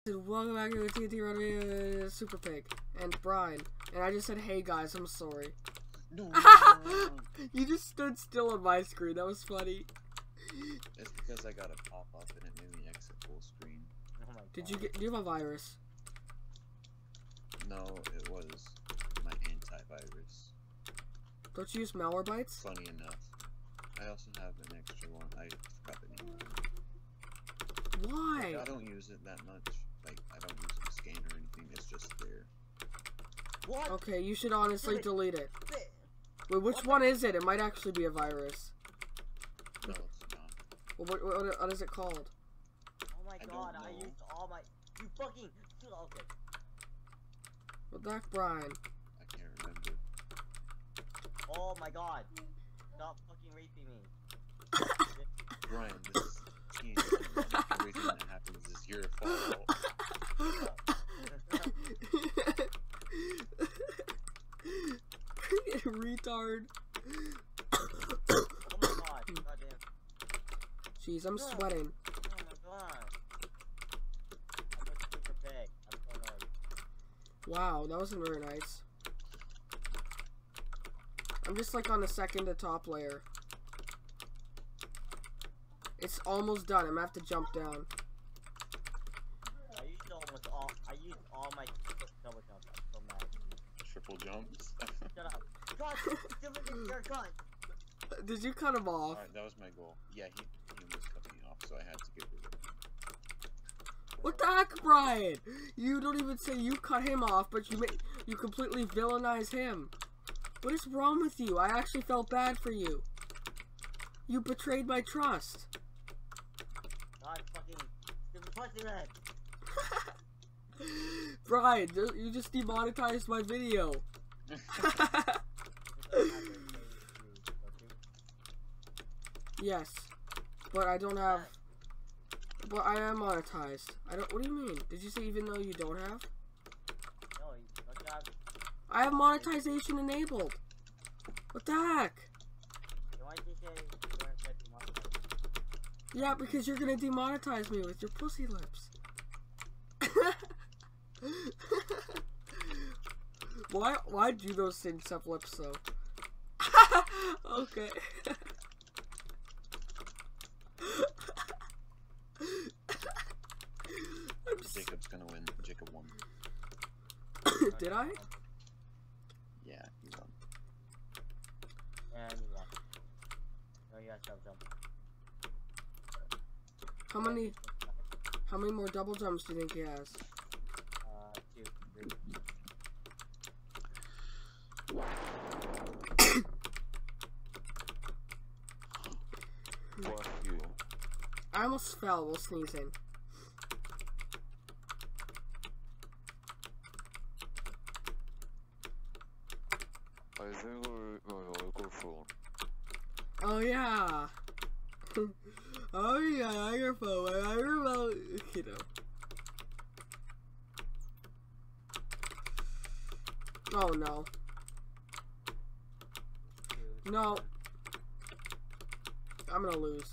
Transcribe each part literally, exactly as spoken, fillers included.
Welcome back to the T N T Runaway uh, Super Pig and Brian. And I just said, hey guys, I'm sorry. No. You just stood still on my screen. That was funny. It's because I got a pop up and it made me exit full screen. Oh my Did God. you get? Do you have a virus? No, it was my antivirus. Don't you use Malwarebytes? Funny enough. I also have an extra one. I forgot the name of it. Why? I don't use it that much. Like, I don't use it to scan or anything. It's just there. What? Okay, you should honestly Wait. delete it. Wait. Wait, which What? one is it? It might actually be a virus. No, it's not. Well, what, what, what is it called? Oh my I don't God! I know. used all my. You fucking. Okay. What the heck, Brian? I can't remember. Oh my God! Stop fucking raping me. Brian, this is T N T. Everything that happens is your fault. Retard. Oh my God! Goddamn. Jeez, I'm No. sweating. Oh my God! I'm a super pig. I'm so annoyed. Wow, that wasn't very nice. I'm just like on the second to top layer. It's almost done. I'm gonna have to jump down. I used almost all. I used all my double jumps. I'm so mad. Triple jumps. Shut up. God, deliver your gun. Did you cut him off? Alright, that was my goal. Yeah, he, he was cutting me off, so I had to get rid of him. What the heck, Brian? You don't even say you cut him off, but you make you completely villainize him. What is wrong with you? I actually felt bad for you. You betrayed my trust. God fucking. Stupid pussy red. Brian, you just demonetized my video. Yes, but I don't have. But I am monetized. I don't. What do you mean? Did you say even though you don't have? No, you don't have. I have monetization enabled. What the heck? Why did you say you weren't ready to monetize? Yeah, because you're gonna demonetize me with your pussy lips. why? Why do those things have lips though? Okay. I'm s- Jacob's gonna win. Jacob won. Did I? Yeah, he won. And you won. No, you gotta jump, jump. How many? How many more double jumps do you think he has? Uh, two, three. Fuck you. I almost fell while sneezing. I think my microphone. Oh yeah. Oh yeah, microphone. My microphone. You know. Oh no. Two, No. one. I'm gonna lose.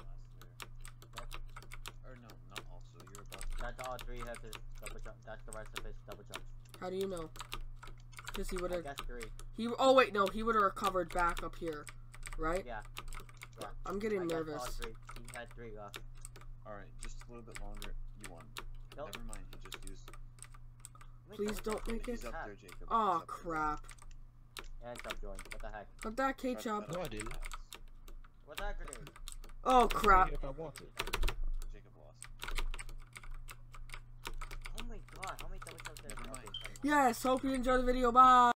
Or no, not also. You're about to. That's all three have his double jump. That's the rest of his double jump. How do you know? Because he would I have. guess three. He. Oh wait, no. He would have recovered back up here, right? Yeah. Yeah. I'm getting I guess all nervous. three. He had three left. Alright, just a little bit longer. You won. Nope. Never mind, he just used. Wait, Please double don't jump. make He's it. up there, Jacob. He's Oh up there. crap. And subjoin. What the heck? But that Try to ketchup. cut No, off I didn't. the pass. What the heck are they? Oh crap. If I wanted. Jacob lost. Oh my God! How many double jumps did I Never have? mind. Yes. Hope you enjoyed the video. Bye.